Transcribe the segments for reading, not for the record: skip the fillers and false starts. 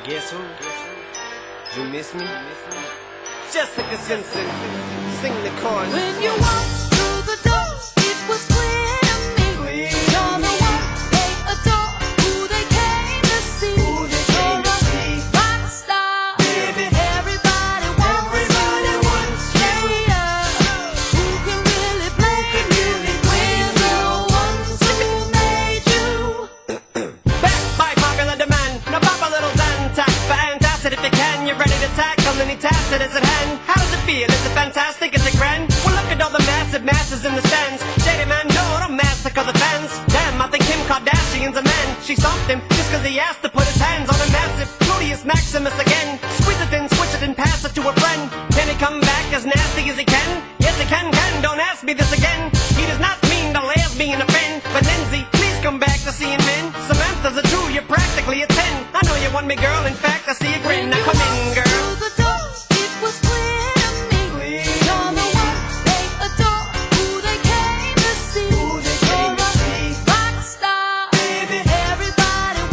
Guess who? You miss me? Jessica Simpson, sing the chorus. When you walked through the door, it was clear to me. You're the one they adore, who they came to see. You're a rock star, baby. Everybody wants you. Yeah, who can really blame you? We're the ones who made you. Back by popular demand, now pop a little Zantac for antacid if you can. You're ready to tackle any task that is at hand. How does it feel? Is it fantastic? Is it grand? Well, look at all the massive masses in the stands. Shady man, no, don't massacre the fans. Damn, I think Kim Kardashian's a man. She stomped him just cause he asked to put his hands on a massive Gluteus Maximus again. Squeeze it in, switch it and pass it to a friend. Can he come back as nasty as he can? Yes, he can, don't ask me this again. He does not mean the lesbian a friend. But Lindsay, please come back to seeing men. Samantha's a 2, you're practically a 10. I know you want me, girl, in fact, I see a grin. Now come in, girl. Through the door, it was clear to me. You're the one they adore, who they came to see. You're a rock star, baby. Everybody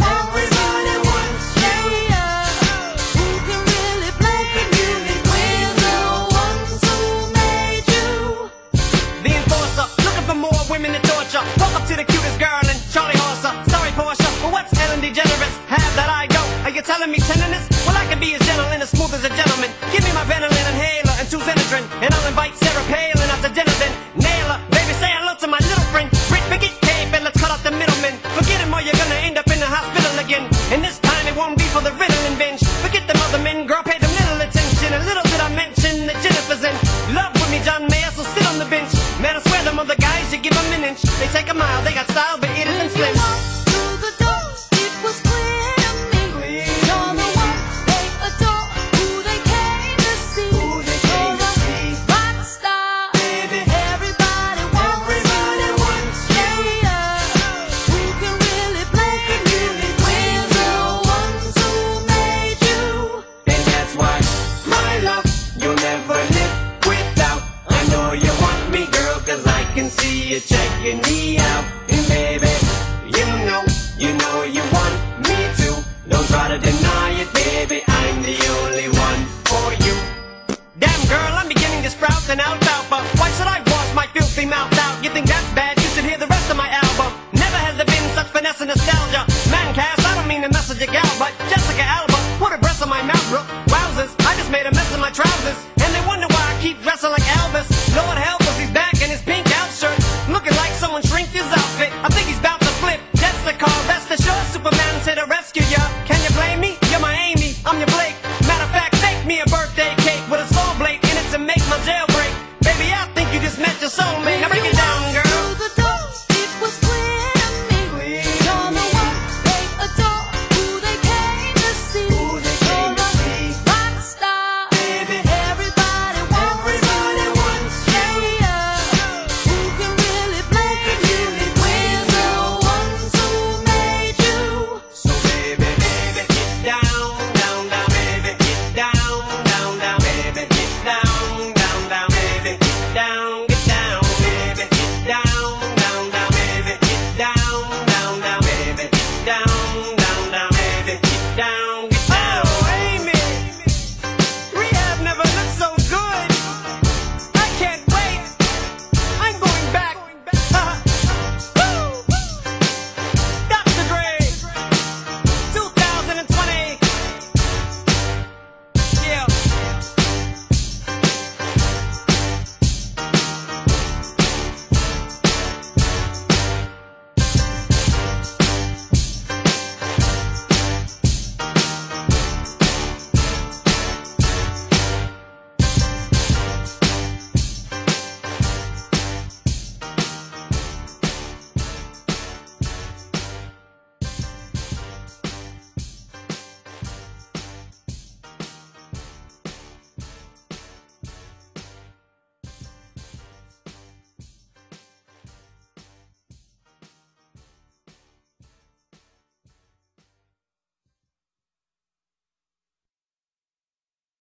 wants you. Yeah, who can really blame you? We're the ones who made you. The enforcer, looking for more women to torture. Walk up to the cutest girl and Charlie Horser. Sorry, Portia, but what's Ellen DeGeneres? Have that I go. Are you telling me tenderness? Well, I can be as gentle and as smooth as a gentleman. Give me my Benylin inhaler and 2 Xenadrin, and I'll invite Sarah Palin out to dinner then. Nail her, baby, say hello to my little friend. Brit, forget Cape and let's cut out the middleman. Forget him or you're gonna end up in the hospital again. And this time it won't be for the Ritalin binge. Forget them other men, girl, pay them little attention. And little did I mention that Jennifer's in love with me, John Mayer, so sit on the bench. Man, I swear them other guys, you give them an inch. They take a mile, they got style, but it isn't slim. Through the door, it was clear to me. You're the one they adore, who they came to see. You're a rock star, baby. Everybody wants you. Yeah, who can really blame you? We're the ones who made you. And that's why, my love, you'll never live without. I know you want me, girl, cause I can see you checking me out. And baby, you know you want me too. Don't try to deny it, baby, I'm the only one for you. Damn girl, I'm beginning to sprout an alfalfa. Why should I wash my filthy mouth out? You think that's bad? You should hear the rest of my album. Never has there been such finesse and nostalgia. Man, Cass, I don't mean to message a gal, but Jessica Alba put her breasts on my mouth, bro. Wowzers, I just made a mess of my trousers.